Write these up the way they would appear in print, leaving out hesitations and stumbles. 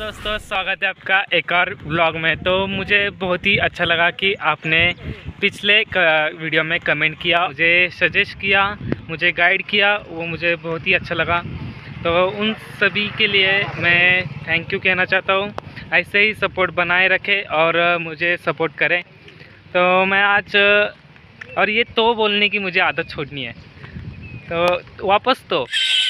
दोस्तों, स्वागत है आपका एक और व्लॉग में। तो मुझे बहुत ही अच्छा लगा कि आपने पिछले वीडियो में कमेंट किया, मुझे सजेस्ट किया, मुझे गाइड किया, वो मुझे बहुत ही अच्छा लगा। तो उन सभी के लिए मैं थैंक यू कहना चाहता हूँ। ऐसे ही सपोर्ट बनाए रखें और मुझे सपोर्ट करें। तो मैं आज और ये तो बोलने की मुझे आदत छोड़नी है, तो वापस तो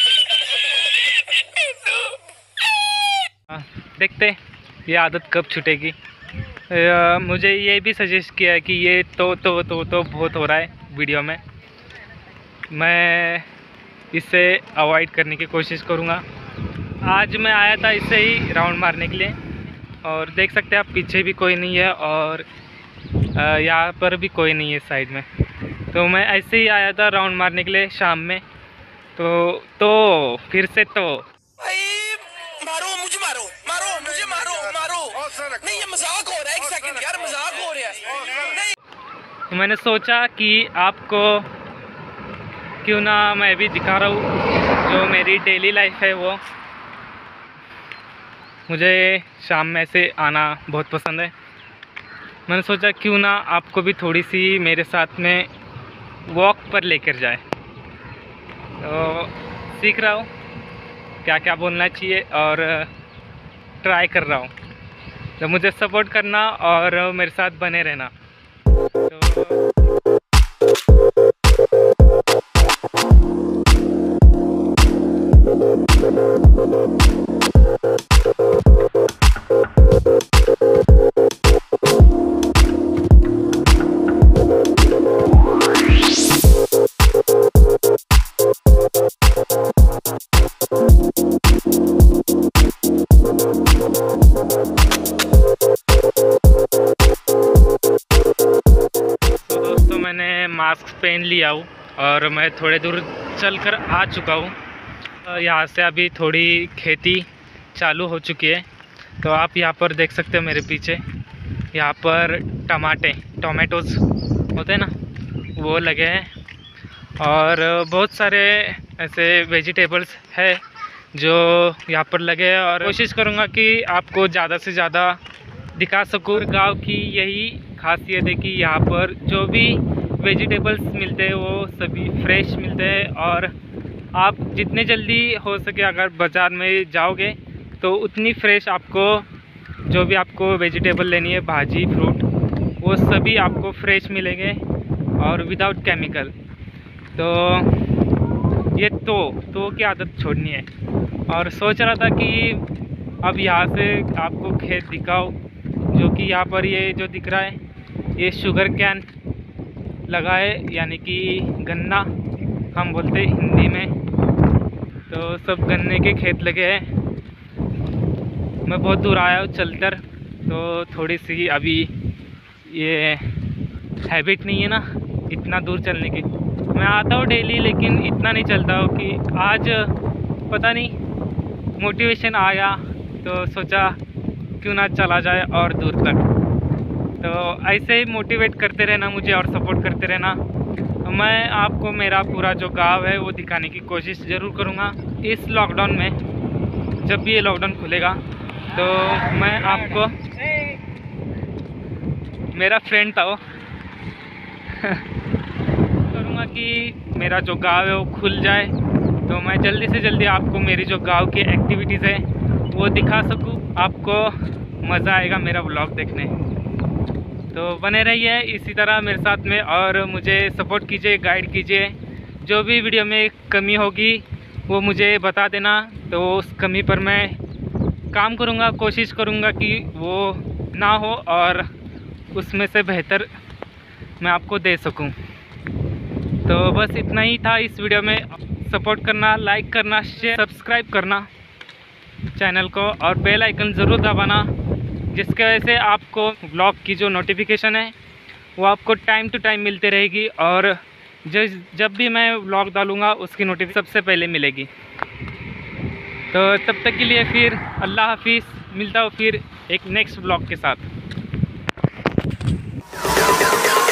देखते ये आदत कब छूटेगी। मुझे ये भी सजेस्ट किया है कि ये तो बहुत हो रहा है वीडियो में। मैं इसे अवॉइड करने की कोशिश करूँगा। आज मैं आया था इससे ही राउंड मारने के लिए, और देख सकते हैं आप पीछे भी कोई नहीं है और यहाँ पर भी कोई नहीं है साइड में। तो मैं ऐसे ही आया था राउंड मारने के लिए शाम में। तो फिर से तो मारो मुझे, मारो मारो मुझे, मारो मारो। नहीं, ये मजाक हो रहा है। एक सेकंड यार, मजाक हो रहा है। नहीं, मैंने सोचा कि आपको क्यों ना मैं भी दिखा रहा हूँ जो मेरी डेली लाइफ है। वो मुझे शाम में से आना बहुत पसंद है। मैंने सोचा क्यों ना आपको भी थोड़ी सी मेरे साथ में वॉक पर लेकर जाए। तो सीख रहा हूँ क्या क्या बोलना चाहिए और ट्राई कर रहा हूँ। तो मुझे सपोर्ट करना और मेरे साथ बने रहना। तो मैंने मास्क पहन लिया हूँ और मैं थोड़े दूर चलकर आ चुका हूँ। यहाँ से अभी थोड़ी खेती चालू हो चुकी है। तो आप यहाँ पर देख सकते हो मेरे पीछे, यहाँ पर टोमेटोज़ होते हैं ना, वो लगे हैं। और बहुत सारे ऐसे वेजिटेबल्स है जो यहाँ पर लगे हैं। और कोशिश करूँगा कि आपको ज़्यादा से ज़्यादा दिखा सकूँ। गांव की यही खासियत है कि यहाँ पर जो भी वेजिटेबल्स मिलते हैं वो सभी फ्रेश मिलते हैं। और आप जितने जल्दी हो सके अगर बाज़ार में जाओगे तो उतनी फ्रेश आपको, जो भी आपको वेजिटेबल लेनी है, भाजी फ्रूट, वो सभी आपको फ्रेश मिलेंगे और विदाउट केमिकल। तो ये तो की आदत छोड़नी है। और सोच रहा था कि अब यहाँ से आपको खेत दिखाओ, जो कि यहाँ पर ये जो दिख रहा है ये शुगर कैन लगा है, यानी कि गन्ना हम बोलते हैं हिंदी में। तो सब गन्ने के खेत लगे हैं। मैं बहुत दूर आया हूँ चलकर, तो थोड़ी सी अभी ये हैबिट नहीं है ना इतना दूर चलने की। मैं आता हूँ डेली, लेकिन इतना नहीं चलता हूँ कि आज पता नहीं मोटिवेशन आया तो सोचा क्यों ना चला जाए और दूर तक। तो ऐसे ही मोटिवेट करते रहना मुझे और सपोर्ट करते रहना। तो मैं आपको मेरा पूरा जो गांव है वो दिखाने की कोशिश ज़रूर करूँगा इस लॉकडाउन में। जब भी ये लॉकडाउन खुलेगा तो मैं आपको, मेरा फ्रेंड था वो करूँगा कि मेरा जो गांव है वो खुल जाए, तो मैं जल्दी से जल्दी आपको मेरी जो गांव की एक्टिविटीज़ है वो दिखा सकूँ। आपको मज़ा आएगा मेरा व्लॉग देखने। तो बने रहिए इसी तरह मेरे साथ में और मुझे सपोर्ट कीजिए, गाइड कीजिए। जो भी वीडियो में कमी होगी वो मुझे बता देना, तो उस कमी पर मैं काम करूँगा, कोशिश करूँगा कि वो ना हो और उसमें से बेहतर मैं आपको दे सकूँ। तो बस इतना ही था इस वीडियो में। सपोर्ट करना, लाइक करना, शेयर, सब्सक्राइब करना चैनल को, और बेल आइकन ज़रूर दबाना, जिसकी वजह से आपको व्लॉग की जो नोटिफिकेशन है वो आपको टाइम टू टाइम मिलती रहेगी। और जब भी मैं व्लॉग डालूँगा उसकी नोटिफिकेशन सबसे पहले मिलेगी। तो तब तक के लिए फिर अल्लाह हाफिज़। मिलता हूँ फिर एक नेक्स्ट व्लॉग के साथ।